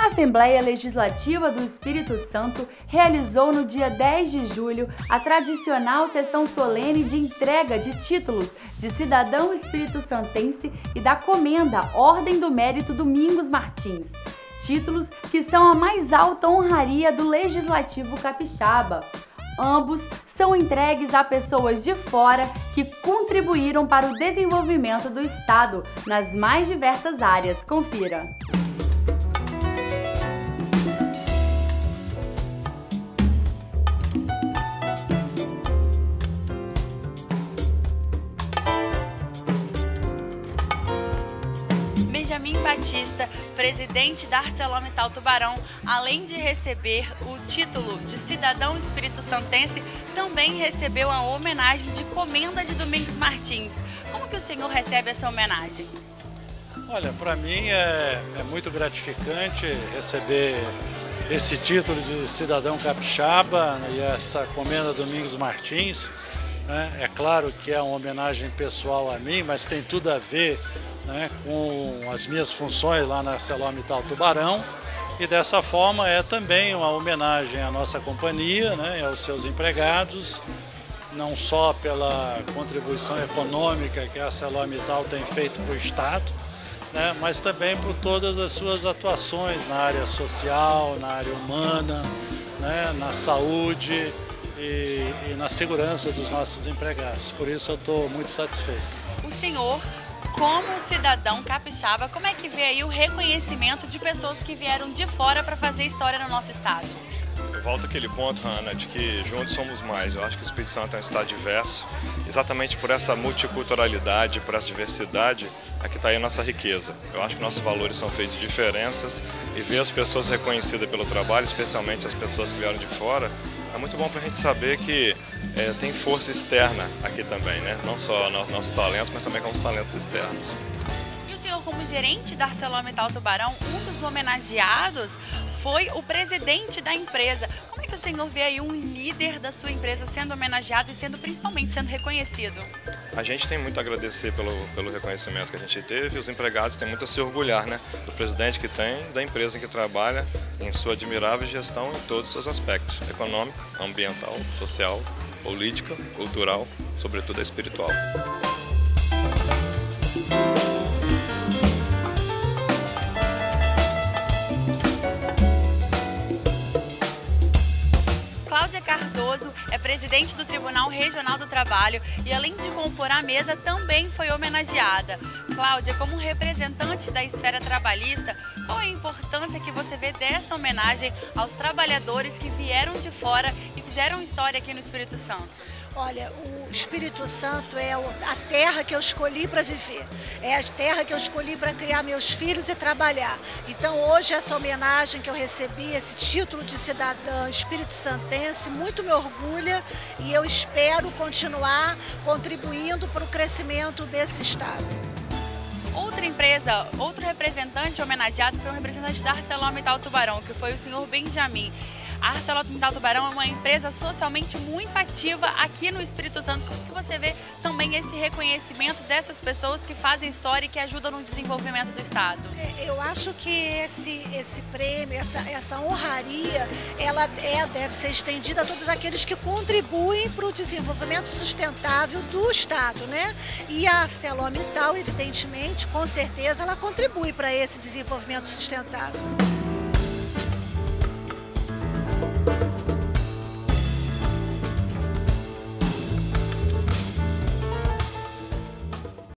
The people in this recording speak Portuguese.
A Assembleia Legislativa do Espírito Santo realizou no dia 10 de julho a tradicional sessão solene de entrega de títulos de cidadão espírito-santense e da Comenda Ordem do Mérito Domingos Martins. Títulos que são a mais alta honraria do Legislativo capixaba. Ambos são entregues a pessoas de fora que contribuíram para o desenvolvimento do Estado nas mais diversas áreas. Confira! Benjamin Batista, presidente da ArcelorMittal Tubarão, além de receber o título de cidadão espírito-santense, também recebeu a homenagem de Comenda de Domingos Martins. Como que o senhor recebe essa homenagem? Olha, para mim é muito gratificante receber esse título de cidadão capixaba e essa Comenda Domingos Martins. É claro que é uma homenagem pessoal a mim, mas tem tudo a ver, com as minhas funções lá na ArcelorMittal Tubarão, e dessa forma é também uma homenagem à nossa companhia, e aos seus empregados, não só pela contribuição econômica que a ArcelorMittal tem feito para o Estado, mas também por todas as suas atuações na área social, na área humana, na saúde e na segurança dos nossos empregados. Por isso eu estou muito satisfeito. O senhor, como cidadão capixaba, como é que vê aí o reconhecimento de pessoas que vieram de fora para fazer história no nosso estado? Eu volto àquele ponto, Ana, de que juntos somos mais. Eu acho que o Espírito Santo é um estado diverso. Exatamente por essa multiculturalidade, por essa diversidade, aqui está aí a nossa riqueza. Eu acho que nossos valores são feitos de diferenças e ver as pessoas reconhecidas pelo trabalho, especialmente as pessoas que vieram de fora, é muito bom para a gente saber que tem força externa aqui também, não só nossos talentos, mas também com os talentos externos. E o senhor, como gerente da ArcelorMittal Tubarão, um dos homenageados foi o presidente da empresa. Como é que o senhor vê aí um líder da sua empresa sendo homenageado e principalmente sendo reconhecido? A gente tem muito a agradecer pelo reconhecimento que a gente teve, e os empregados têm muito a se orgulhar, do presidente que tem, da empresa em que trabalha, em sua admirável gestão em todos os seus aspectos: econômico, ambiental, social, político, cultural, sobretudo espiritual. Cláudia Cardoso é presidente do Tribunal Regional do Trabalho e, além de compor a mesa, também foi homenageada. Cláudia, como representante da esfera trabalhista, qual é a importância que você vê dessa homenagem aos trabalhadores que vieram de fora e fizeram história aqui no Espírito Santo? Olha, o Espírito Santo é a terra que eu escolhi para viver, é a terra que eu escolhi para criar meus filhos e trabalhar. Então hoje essa homenagem que eu recebi, esse título de cidadã espírito-santense, muito me orgulha, e eu espero continuar contribuindo para o crescimento desse estado. Outra empresa, outro representante homenageado foi o representante da ArcelorMittal Tubarão, que foi o senhor Benjamin. A ArcelorMittal Tubarão é uma empresa socialmente muito ativa aqui no Espírito Santo. Como que você vê também esse reconhecimento dessas pessoas que fazem história e que ajudam no desenvolvimento do Estado? Eu acho que esse prêmio, essa honraria, ela deve ser estendida a todos aqueles que contribuem para o desenvolvimento sustentável do Estado, E a ArcelorMittal, evidentemente, com certeza, ela contribui para esse desenvolvimento sustentável.